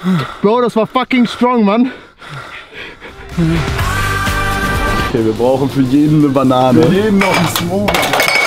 Bro, das war fucking strong, Mann. Okay, wir brauchen für jeden eine Banane. Für jeden noch einen Smoothie.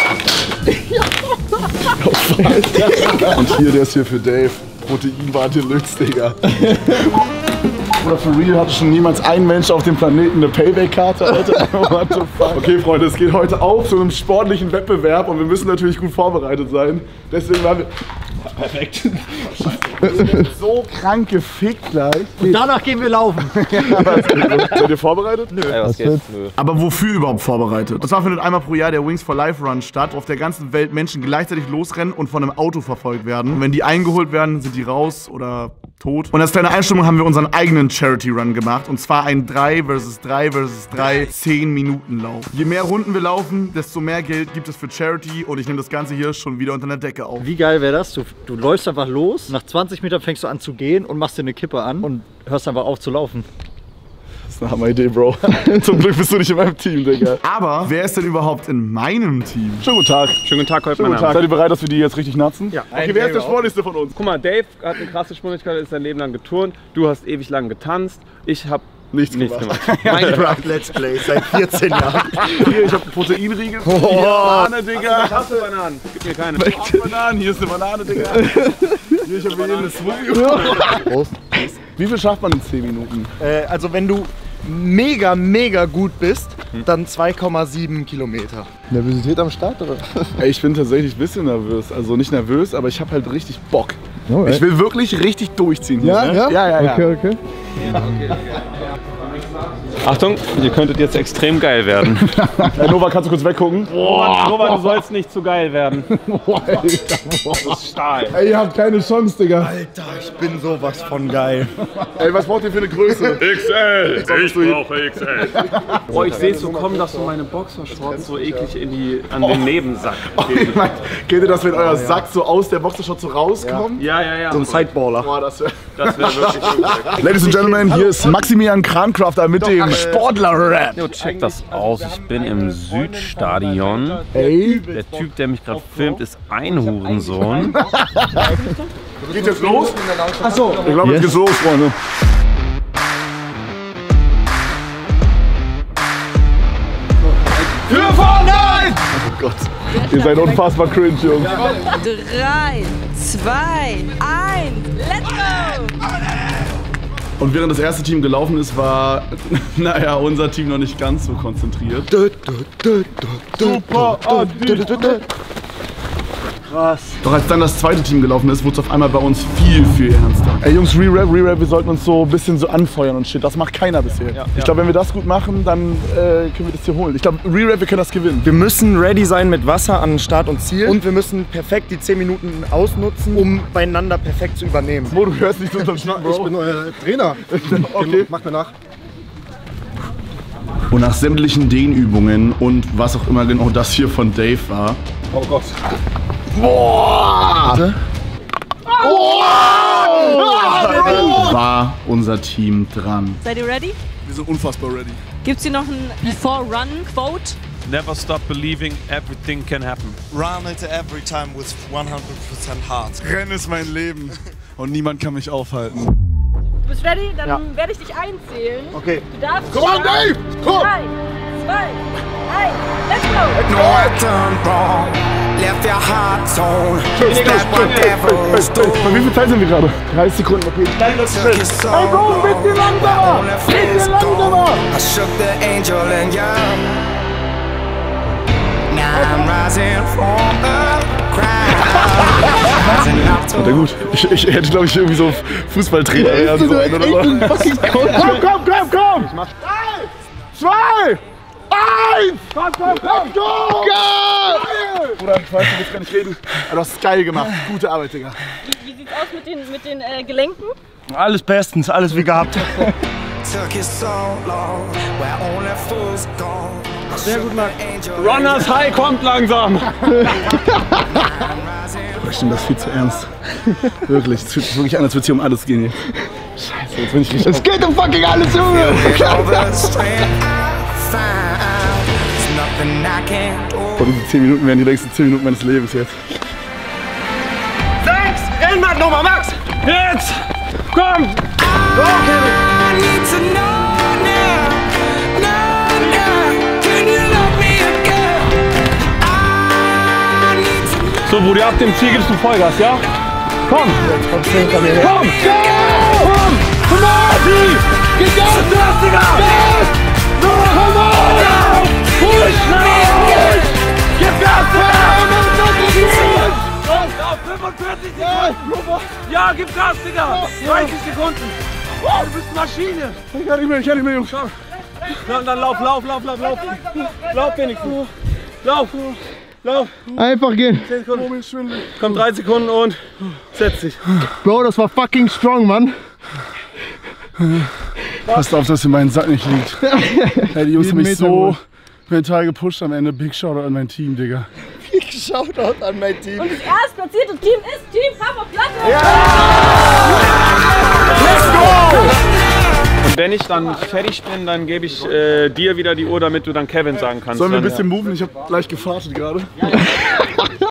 Und hier, der ist hier für Dave. Proteinbar Deluxe, Digga. Oder for real hatte schon niemals ein Mensch auf dem Planeten eine Payback-Karte, Alter? What the fuck? Okay, Freunde, es geht heute auch zu einem sportlichen Wettbewerb und wir müssen natürlich gut vorbereitet sein. Deswegen waren wir... Perfekt. Wir sind so krank gefickt gleich. Und danach gehen wir laufen. Seid ihr vorbereitet? Nö. Ey, was geht's? Nö. Aber wofür überhaupt vorbereitet? Und zwar findet einmal pro Jahr der Wings for Life Run statt, wo auf der ganzen Welt Menschen gleichzeitig losrennen und von einem Auto verfolgt werden. Und wenn die eingeholt werden, sind die raus oder tot. Und als kleine Einstimmung haben wir unseren eigenen Charity Run gemacht. Und zwar ein 3 vs 3 vs 3 10-Minuten-Lauf. Je mehr Runden wir laufen, desto mehr Geld gibt es für Charity. Und ich nehme das Ganze hier schon wieder unter der Decke auf. Wie geil wäre das? Du läufst einfach los, nach 20 Metern fängst du an zu gehen und machst dir eine Kippe an und hörst einfach auf zu laufen. Das ist eine Hammer-Idee, Bro. Zum Glück bist du nicht in meinem Team, Digga. Aber wer ist denn überhaupt in meinem Team? Schönen guten Tag. Schönen guten Tag, heute Schönen guten Tag. Seid ihr bereit, dass wir die jetzt richtig natzen? Ja. Okay, wer ist der Sportlichste von uns? Guck mal, Dave hat eine krasse Sportlichkeit, ist sein Leben lang geturnt. Du hast ewig lang getanzt. Ich habe Nichts gemacht. Minecraft Let's Play seit 14 Jahren. Hier, ich habe einen Proteinriegel. Oh. Hier Banane, Digga. Hast du Bananen? Gib mir keine. Bananen. Hier ist eine Banane, Digga. Hier, ich habe hier eine Smoothie. Prost. Wie viel schafft man in 10 Minuten? Also wenn du mega gut bist, dann 2,7 Kilometer. Nervosität am Start, oder? Ey, ich bin tatsächlich ein bisschen nervös. Also nicht nervös, aber ich habe halt richtig Bock. Oh, ich will wirklich richtig durchziehen hier. Ja, Ne? ja? Ja. Okay. Achtung, ihr könntet jetzt extrem geil werden. Nova, kannst du kurz weggucken? Nova, du sollst nicht zu geil werden. Alter, Das ist Stahl. Ey, ihr habt keine Chance, Digga. Alter, ich bin sowas von geil. Ey, was braucht ihr für eine Größe? XL! Ich brauche XL. Boah, ich sehe es so kommen, dass du meine Boxershorts so eklig an den Nebensack Ich mein, kennt ihr das, wenn euer Sack so aus der Boxershot so rauskommt? Ja. So ein Sideballer. Boah, das wäre... Das wäre wirklich gut. Ladies and Gentlemen, hier ist Maximilian Krancrafter mit dem Sportler-Rap. Jo, check das aus. Ich bin im Südstadion. Ey, Der Typ, der mich gerade filmt, ist ein Hurensohn. geht jetzt los? Achso. Ich glaube, jetzt geht's los, Freunde. Für Fortnite! Oh Gott, ihr seid unfassbar cringe, Jungs. 3, 2, 1, let's go! Und während das erste Team gelaufen ist, war, naja, unser Team noch nicht ganz so konzentriert. Super! Krass. Doch als dann das zweite Team gelaufen ist, wurde es auf einmal bei uns viel ernster. Ey Jungs, Re-Rap, wir sollten uns so ein bisschen so anfeuern und shit. Das macht keiner bisher. Ich glaube, wenn wir das gut machen, dann können wir das hier holen. Ich glaube, Re-Rap, wir können das gewinnen. Wir müssen ready sein mit Wasser an Start und Ziel. Und wir müssen perfekt die 10 Minuten ausnutzen, um beieinander perfekt zu übernehmen. Mo, du hörst nicht zu unserem Team, Bro. Ich bin euer Trainer. Okay. Macht mir nach. Und nach sämtlichen Dehnübungen und was auch immer genau das hier von Dave war. Oh Gott. Boah! War unser Team dran. Seid ihr ready? Wir sind unfassbar ready. Gibt's hier noch ein Before-Run-Quote? Never stop believing everything can happen. Run into every time with 100% heart. Rennen ist mein Leben und niemand kann mich aufhalten. Du bist ready? Dann werde ich dich einzählen. Okay. Du darfst. Komm on, Dave! Komm! 3, 2, 1, let's go! No, I turned wrong, left your heart torn. Is that what devils do? Bei wie viel Zeit sind wir gerade? 30 Sekunden, okay. Took you so long, only feels gone. I shook the angel and young. Now I'm rising from the crowd. Rising up to Na gut, ich hätte glaube ich irgendwie so Fußballtrainer werden sollen oder so. Komm! Ich mach 3, 2, 1! Komm! Geil! Bruder, ich weiß, du willst gar nicht reden. Aber du hast es geil gemacht. Gute Arbeit, Digga. Wie sieht's aus mit den Gelenken? Alles bestens, alles wie gehabt. took you so long, where only fools go. Sehr gut, Marc. Runners High kommt langsam. Ich stimme das viel zu ernst. Wirklich, es fühlt sich wirklich an, als würde es hier um alles gehen hier. Scheiße, jetzt bin ich richtig. Es geht um fucking alles, Junge! Boah, diese 10 Minuten werden die längsten 10 Minuten meines Lebens jetzt. 6, Rennmark nochmal, Max! Jetzt! Komm! So, Brudi, ab dem Ziel gibst du Vollgas, ja? Komm! Komm! Komm! Komm! Marty! Geh Gas, Digga! Gas! No, komm on! Push! Gib Gas, Digga! Auf 45 Sekunden! Ja, gib Gas, Digga! 30 Sekunden! Du bist Maschine! Ich kann nicht mehr, Jungs! Ja, dann lauf! Lauf wenigstens! Lauf! Einfach gehen. 10 Sekunden. Komm, 3 Sekunden und setz dich. Bro, das war fucking strong, Mann. Passt auf, dass ihr meinen Sack nicht liegt. Hey, die Jungs haben mich so mental gepusht am Ende. Big Shoutout an mein Team, Digga. Big Shoutout an mein Team. Und das erstplatzierte Team ist Team Papa Platte. Ja! Let's go! Und wenn ich dann fertig bin, dann gebe ich dir wieder die Uhr, damit du dann Kevin sagen kannst. Sollen wir ein bisschen moven? Ich hab gleich gefartet gerade.